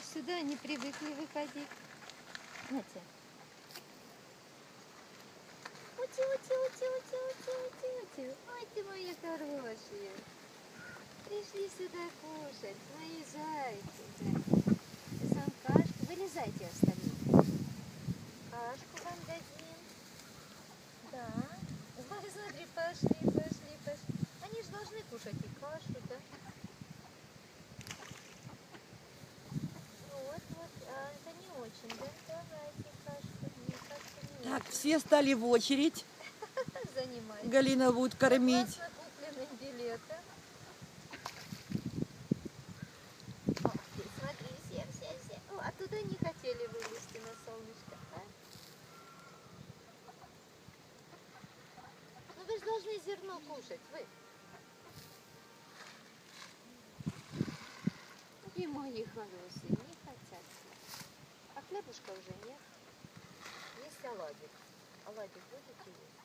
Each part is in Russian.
сюда, они привыкли выходить. Натя. Ути, ути, ути, ути, ути, ути, ути. Ой, ты мои хорошие. Пришли сюда кушать, мои зайцы. Да. Сам кашку. Вылезайте остальные. Кашку вам дадим. Да. Ой, смотри, пошли, пошли, пошли. Они же должны кушать и кашу, да? Вот, вот. А это не очень, да? Давайте кашку. Не, кашку не Так, очень. все стали в очередь. Занимайтесь. Галина будет кормить. Согласно купленным билетам. О, смотри, все. О, а туда не хотели вылезти на солнышко, а? Ну вы же должны зерно кушать, вы. И мои хорошие не хотят. А хлебушка уже нет. Есть оладик. Оладик будете есть?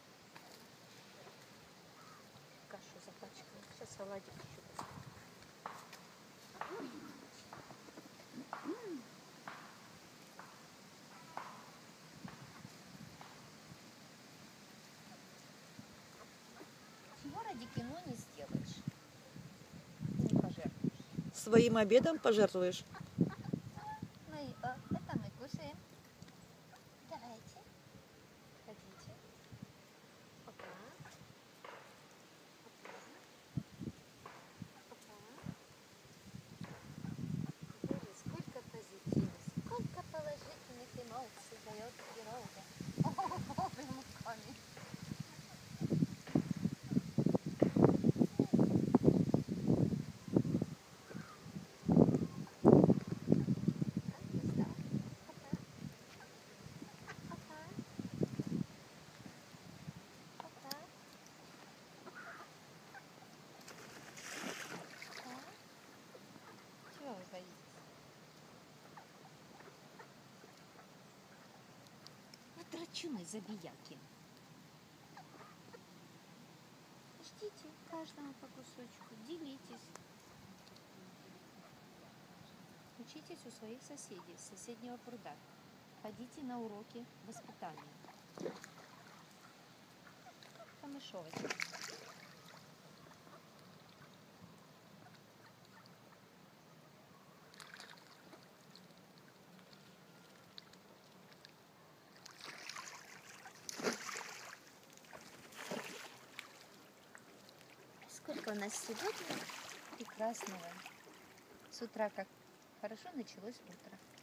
Кашу запачкаю. Сейчас оладик еще будет. Чего ради кино не сделаешь? Не пожертвуешь. Своим обедом пожертвуешь? Ну и это мы кушаем. Давайте. Хотите? Опа. Сколько позитива, сколько положительных эмоций дает природа. Ого, прям руками. Чего вы боитесь? Вот драчуны забияки. Ждите каждому по кусочку, делитесь. Учитесь у своих соседей с соседнего пруда. Ходите на уроки воспитания. Камышовочка. Сколько у нас сегодня прекрасного. С утра как хорошо началось утро.